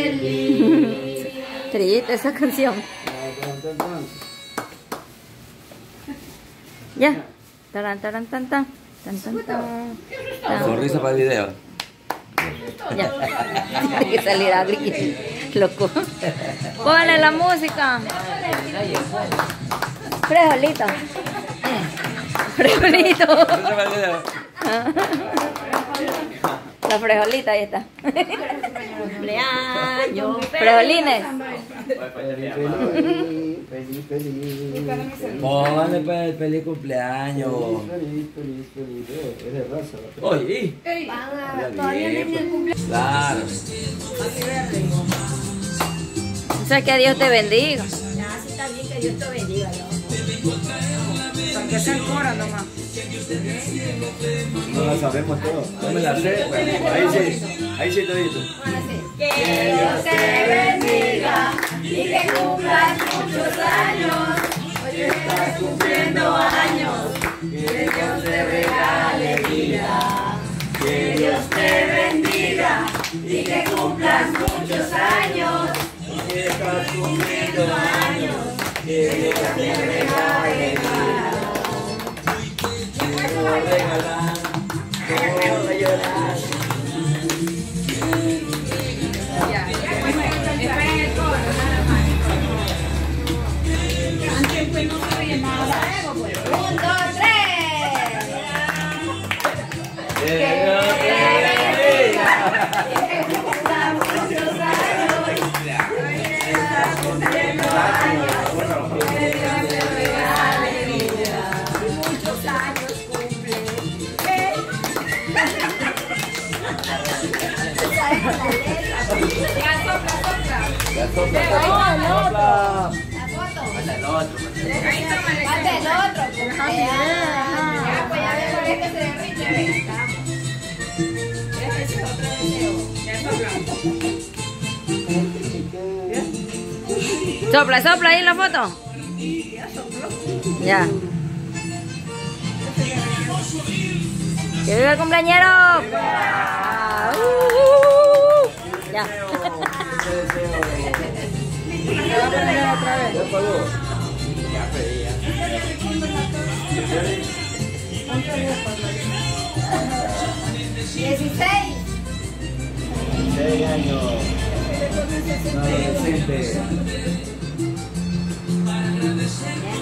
feliz. Triste esa canción. Ya. Taran, taran, tan, tan. Tan, tan, tan. Sonrisa para el video. Ya. Hay que salir a gritar. Loco. Ponle la música. Frijolito. Frijolito. Sonrisa para el video. La frijolita, ahí está. Cumpleaños. Frijolines. Feliz. Póngale para el feliz cumpleaños. Feliz. Es de raza. Oye, Todavía no es el cumpleaños. claro. O sea, que Dios te bendiga. Ya, sí está bien, que Dios te bendiga, Porque es el coro nomás. No la sabemos todo. No me la sé. Ahí sí todito. Que Dios te bendiga y que cumplas muchos años. Hoy estás cumpliendo años. Que Dios te regale vida. Que Dios te bendiga y que cumplas muchos años. Que estás cumpliendo Años. Que Dios te regale vida. quiero regalar. Quiero llorar. Esperen el coro, nada más. Antes pues no se oye nada. 1, 2, 3. Que Dios te bendiga. Que cumplas muchos años. Hoy estás cumpliendo años. Que Dios te regale vida. Muchos años cumple. Ya sopla. Ya sopla. La foto. El otro. Ahí tómale. Falta el otro. Ya, pues ya ves por este se derrite. Venga, ese es otro deseo. Ya sopla. Sopla ahí la foto. Ya. ¡Que viva el cumpleañero! Ya. Te va a poner otra vez. ¿Ya pagó? Dieciséis. 6 años. Un adolescente.